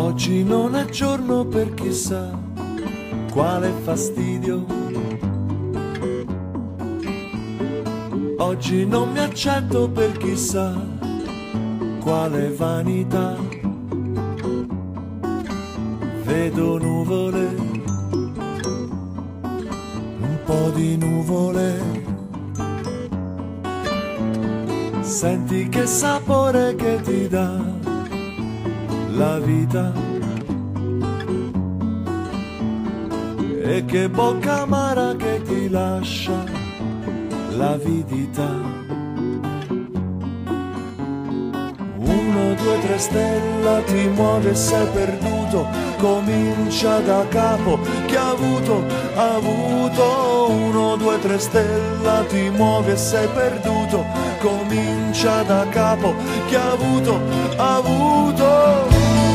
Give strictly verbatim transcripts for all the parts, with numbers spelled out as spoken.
Oggi non è giorno per chissà quale fastidio. Oggi non mi accetto per chissà quale vanità. Vedo nuvole, un po' di nuvole. Senti che sapore che ti dà la vita e che bocca amara che ti lascia l'avidità. Uno, due, tre stella, ti muove, sei perduto, comincia da capo, chi ha avuto, ha avuto. Uno, due, tre stella, ti muove, sei perduto, comincia da capo, chi ha avuto, ha avuto.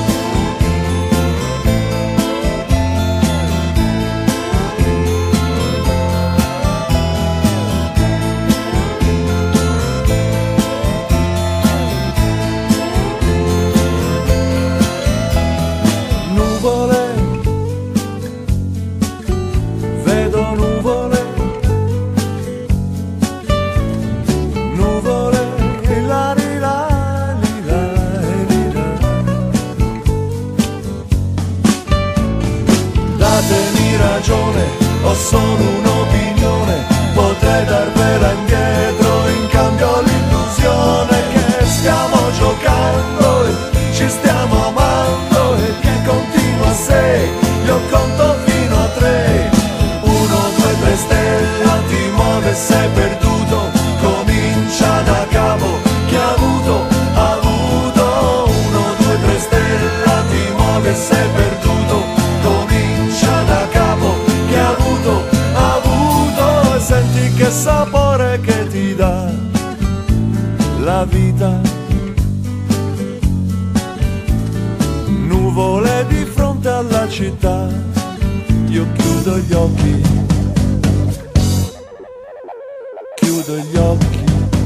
Datemi ragione, ho solo un'opinione, potrei darvela indietro, in cambio l'illusione che stiamo giocando e ci stiamo amando e che continua a sei, io conto fino a tre. Uno, due, tre stella, ti muove, sei perduto, comincia da capo, chi ha avuto, ha avuto. Uno, due, tre stella, ti muove, sei perduto, senti che sapore che ti dà la vita. Nuvole di fronte alla città, io chiudo gli occhi, chiudo gli occhi.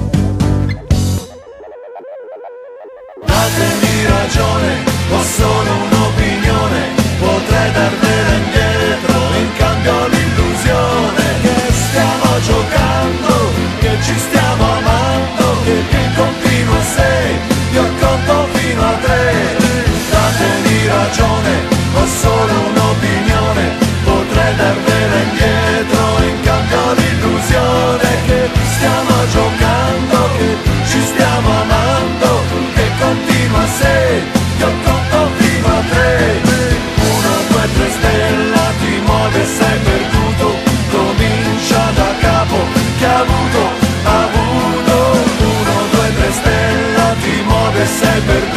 Datemi ragione, ho solo un'opinione, potrei darvela indietro, in cambio l'illusione stiamo giocando, che ci stiamo amando, che, che continua a sei, io conto fino a tre. Datemi ragione, ho solo un'opinione, potrei darvela indietro, in cambio l'illusione che stiamo giocando, che ci stiamo amando, che continua a sei, io conto fino a tre. Uno, due, tre stella, ti muove, sei perduto, comincia da capo, chi ha avuto, ha avuto. Uno, due, tre stella, ti muove, sei perduto.